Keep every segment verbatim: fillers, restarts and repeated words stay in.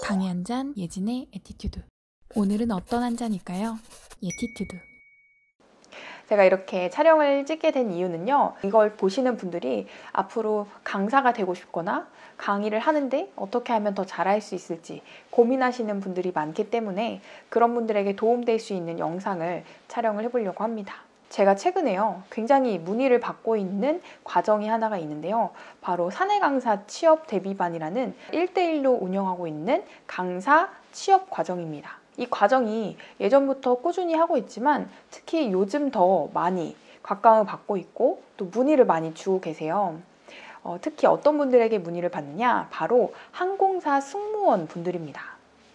강의 한 잔, 예진의 에티튜드. 오늘은 어떤 한 잔일까요? 에티튜드. 제가 이렇게 촬영을 찍게 된 이유는요, 이걸 보시는 분들이 앞으로 강사가 되고 싶거나 강의를 하는데 어떻게 하면 더 잘할 수 있을지 고민하시는 분들이 많기 때문에 그런 분들에게 도움될 수 있는 영상을 촬영을 해보려고 합니다. 제가 최근에요, 굉장히 문의를 받고 있는 과정이 하나가 있는데요. 바로 사내강사 취업 대비반이라는 일 대일로 운영하고 있는 강사 취업 과정입니다. 이 과정이 예전부터 꾸준히 하고 있지만 특히 요즘 더 많이 각광을 받고 있고 또 문의를 많이 주고 계세요. 어, 특히 어떤 분들에게 문의를 받느냐? 바로 항공사 승무원 분들입니다.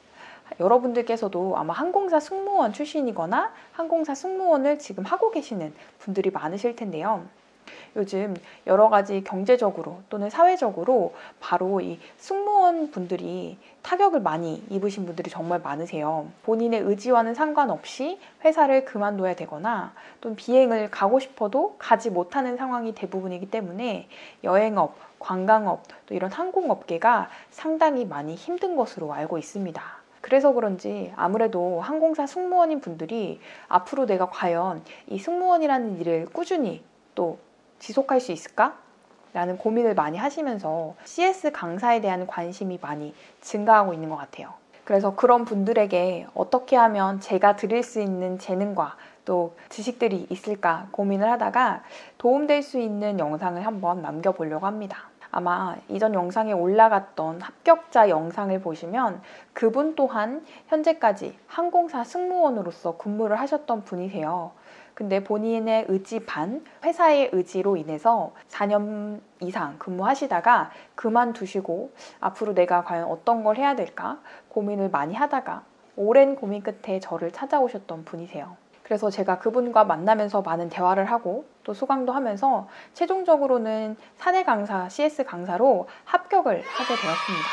여러분들께서도 아마 항공사 승무원 출신이거나 항공사 승무원을 지금 하고 계시는 분들이 많으실 텐데요. 요즘 여러 가지 경제적으로 또는 사회적으로 바로 이 승무원 분들이 타격을 많이 입으신 분들이 정말 많으세요. 본인의 의지와는 상관없이 회사를 그만둬야 되거나 또는 비행을 가고 싶어도 가지 못하는 상황이 대부분이기 때문에 여행업, 관광업, 또 이런 항공업계가 상당히 많이 힘든 것으로 알고 있습니다. 그래서 그런지 아무래도 항공사 승무원인 분들이 앞으로 내가 과연 이 승무원이라는 일을 꾸준히 또 지속할 수 있을까? 라는 고민을 많이 하시면서 씨에스 강사에 대한 관심이 많이 증가하고 있는 것 같아요. 그래서 그런 분들에게 어떻게 하면 제가 드릴 수 있는 재능과 또 지식들이 있을까 고민을 하다가 도움될 수 있는 영상을 한번 남겨보려고 합니다. 아마 이전 영상에 올라갔던 합격자 영상을 보시면 그분 또한 현재까지 항공사 승무원으로서 근무를 하셨던 분이세요. 근데 본인의 의지 반, 회사의 의지로 인해서 사 년 이상 근무하시다가 그만두시고 앞으로 내가 과연 어떤 걸 해야 될까 고민을 많이 하다가 오랜 고민 끝에 저를 찾아오셨던 분이세요. 그래서 제가 그분과 만나면서 많은 대화를 하고 또 수강도 하면서 최종적으로는 사내 강사, 씨에스 강사로 합격을 하게 되었습니다.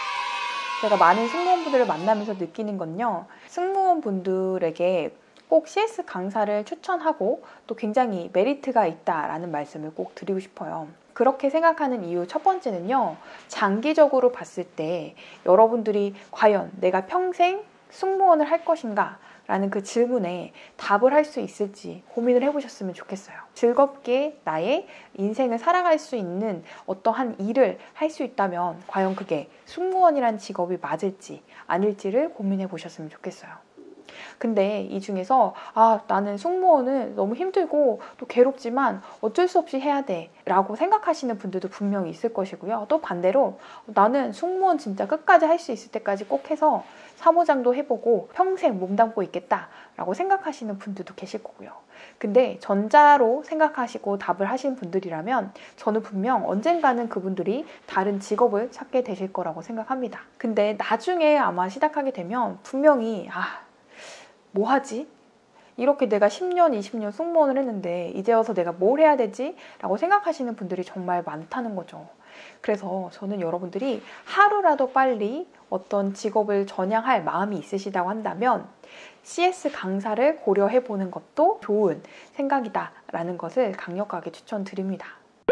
제가 많은 승무원분들을 만나면서 느끼는 건요, 승무원분들에게 꼭 씨에스 강사를 추천하고 또 굉장히 메리트가 있다라는 말씀을 꼭 드리고 싶어요. 그렇게 생각하는 이유 첫 번째는요, 장기적으로 봤을 때 여러분들이 과연 내가 평생 승무원을 할 것인가? 라는 그 질문에 답을 할 수 있을지 고민을 해보셨으면 좋겠어요. 즐겁게 나의 인생을 살아갈 수 있는 어떠한 일을 할 수 있다면 과연 그게 승무원이란 직업이 맞을지 아닐지를 고민해 보셨으면 좋겠어요. 근데 이 중에서 아, 나는 승무원은 너무 힘들고 또 괴롭지만 어쩔 수 없이 해야 돼 라고 생각하시는 분들도 분명히 있을 것이고요. 또 반대로 나는 승무원 진짜 끝까지 할 수 있을 때까지 꼭 해서 사무장도 해보고 평생 몸담고 있겠다 라고 생각하시는 분들도 계실 거고요. 근데 전자로 생각하시고 답을 하신 분들이라면 저는 분명 언젠가는 그분들이 다른 직업을 찾게 되실 거라고 생각합니다. 근데 나중에 아마 시작하게 되면 분명히 아, 뭐 하지? 이렇게 내가 십 년, 이십 년 승무원을 했는데 이제 와서 내가 뭘 해야 되지? 라고 생각하시는 분들이 정말 많다는 거죠. 그래서 저는 여러분들이 하루라도 빨리 어떤 직업을 전향할 마음이 있으시다고 한다면 씨에스 강사를 고려해보는 것도 좋은 생각이다 라는 것을 강력하게 추천드립니다.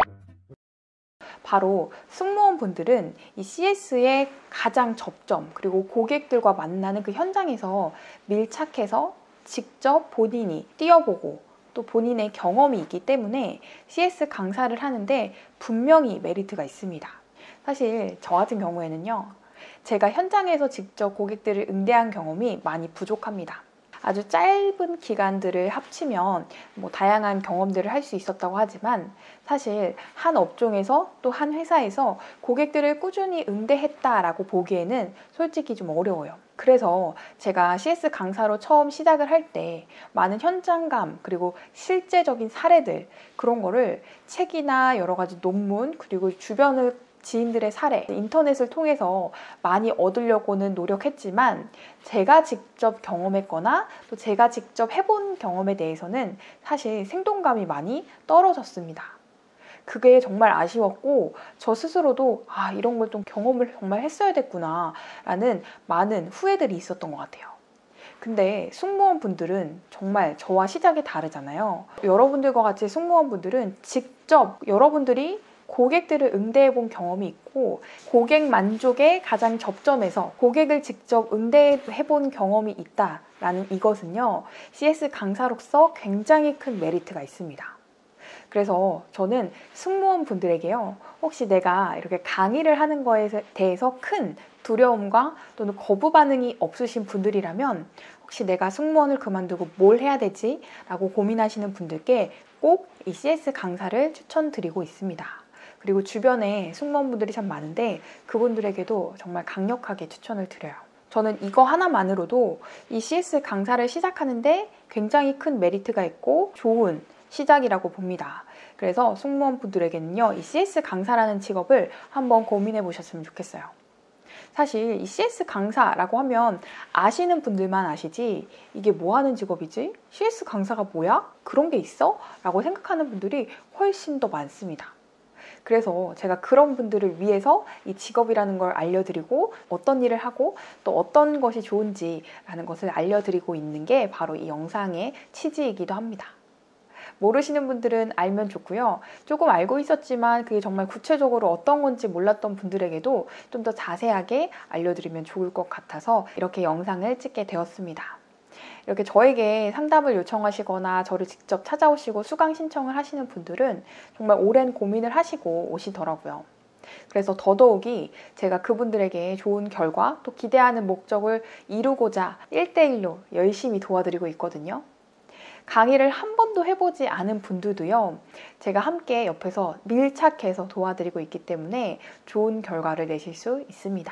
바로 승무원분들은 이 씨에스의 가장 접점 그리고 고객들과 만나는 그 현장에서 밀착해서 직접 본인이 뛰어보고 또 본인의 경험이 있기 때문에 씨에스 강사를 하는데 분명히 메리트가 있습니다. 사실 저 같은 경우에는요, 제가 현장에서 직접 고객들을 응대한 경험이 많이 부족합니다. 아주 짧은 기간들을 합치면 뭐 다양한 경험들을 할 수 있었다고 하지만 사실 한 업종에서 또 한 회사에서 고객들을 꾸준히 응대했다라고 보기에는 솔직히 좀 어려워요. 그래서 제가 씨에스 강사로 처음 시작을 할 때 많은 현장감 그리고 실제적인 사례들 그런 거를 책이나 여러 가지 논문 그리고 주변을 지인들의 사례, 인터넷을 통해서 많이 얻으려고는 노력했지만 제가 직접 경험했거나 또 제가 직접 해본 경험에 대해서는 사실 생동감이 많이 떨어졌습니다. 그게 정말 아쉬웠고 저 스스로도 아, 이런 걸 좀 경험을 정말 했어야 됐구나 라는 많은 후회들이 있었던 것 같아요. 근데 승무원 분들은 정말 저와 시작이 다르잖아요. 여러분들과 같이 승무원 분들은 직접 여러분들이 고객들을 응대해 본 경험이 있고 고객 만족에 가장 접점에서 고객을 직접 응대해 본 경험이 있다라는 이것은요, 씨에스 강사로서 굉장히 큰 메리트가 있습니다. 그래서 저는 승무원 분들에게요, 혹시 내가 이렇게 강의를 하는 거에 대해서 큰 두려움과 또는 거부 반응이 없으신 분들이라면 혹시 내가 승무원을 그만두고 뭘 해야 되지? 라고 고민하시는 분들께 꼭 이 씨에스 강사를 추천드리고 있습니다. 그리고 주변에 승무원분들이 참 많은데 그분들에게도 정말 강력하게 추천을 드려요. 저는 이거 하나만으로도 이 씨에스 강사를 시작하는데 굉장히 큰 메리트가 있고 좋은 시작이라고 봅니다. 그래서 승무원분들에게는요, 이 씨에스 강사라는 직업을 한번 고민해 보셨으면 좋겠어요. 사실 이 씨에스 강사라고 하면 아시는 분들만 아시지 이게 뭐 하는 직업이지? 씨에스 강사가 뭐야? 그런 게 있어? 라고 생각하는 분들이 훨씬 더 많습니다. 그래서 제가 그런 분들을 위해서 이 직업이라는 걸 알려드리고 어떤 일을 하고 또 어떤 것이 좋은지라는 것을 알려드리고 있는 게 바로 이 영상의 취지이기도 합니다. 모르시는 분들은 알면 좋고요. 조금 알고 있었지만 그게 정말 구체적으로 어떤 건지 몰랐던 분들에게도 좀 더 자세하게 알려드리면 좋을 것 같아서 이렇게 영상을 찍게 되었습니다. 이렇게 저에게 상담을 요청하시거나 저를 직접 찾아오시고 수강 신청을 하시는 분들은 정말 오랜 고민을 하시고 오시더라고요. 그래서 더더욱이 제가 그분들에게 좋은 결과 또 기대하는 목적을 이루고자 일 대일로 열심히 도와드리고 있거든요. 강의를 한 번도 해보지 않은 분들도요, 제가 함께 옆에서 밀착해서 도와드리고 있기 때문에 좋은 결과를 내실 수 있습니다.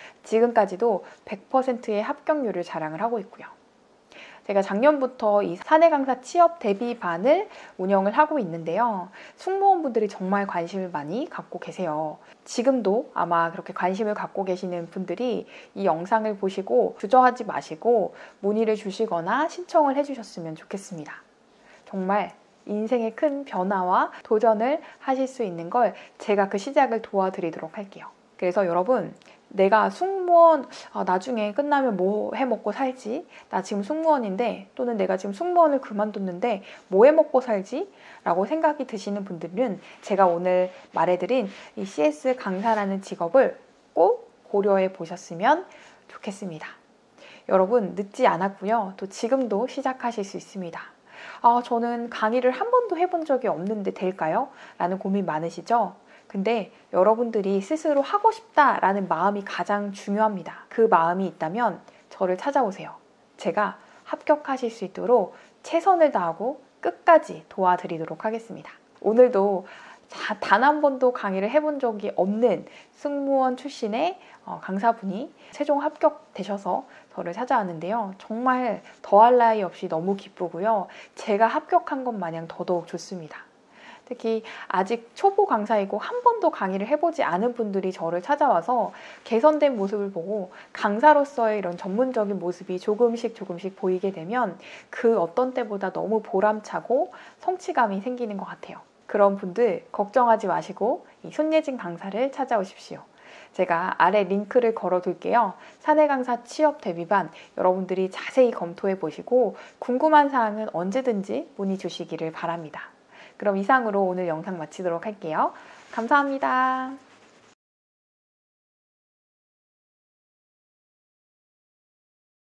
지금까지도 백 퍼센트의 합격률을 자랑을 하고 있고요. 제가 작년부터 이 사내 강사 취업 대비반을 운영을 하고 있는데요. 승무원분들이 정말 관심을 많이 갖고 계세요. 지금도 아마 그렇게 관심을 갖고 계시는 분들이 이 영상을 보시고 주저하지 마시고 문의를 주시거나 신청을 해주셨으면 좋겠습니다. 정말 인생의 큰 변화와 도전을 하실 수 있는 걸 제가 그 시작을 도와드리도록 할게요. 그래서 여러분, 내가 승무원 아, 나중에 끝나면 뭐 해먹고 살지? 나 지금 승무원인데 또는 내가 지금 승무원을 그만뒀는데 뭐 해먹고 살지? 라고 생각이 드시는 분들은 제가 오늘 말해드린 이 씨에스 강사라는 직업을 꼭 고려해 보셨으면 좋겠습니다. 여러분, 늦지 않았고요. 또 지금도 시작하실 수 있습니다. 아, 저는 강의를 한 번도 해본 적이 없는데 될까요? 라는 고민 많으시죠? 근데 여러분들이 스스로 하고 싶다라는 마음이 가장 중요합니다. 그 마음이 있다면 저를 찾아오세요. 제가 합격하실 수 있도록 최선을 다하고 끝까지 도와드리도록 하겠습니다. 오늘도 단 한 번도 강의를 해본 적이 없는 승무원 출신의 강사분이 최종 합격되셔서 저를 찾아왔는데요. 정말 더할 나위 없이 너무 기쁘고요. 제가 합격한 것 마냥 더더욱 좋습니다. 특히 아직 초보 강사이고 한 번도 강의를 해보지 않은 분들이 저를 찾아와서 개선된 모습을 보고 강사로서의 이런 전문적인 모습이 조금씩 조금씩 보이게 되면 그 어떤 때보다 너무 보람차고 성취감이 생기는 것 같아요. 그런 분들 걱정하지 마시고 이 손예진 강사를 찾아오십시오. 제가 아래 링크를 걸어 둘게요. 사내 강사 취업 대비반 여러분들이 자세히 검토해 보시고 궁금한 사항은 언제든지 문의 주시기를 바랍니다. 그럼 이상으로 오늘 영상 마치도록 할게요. 감사합니다.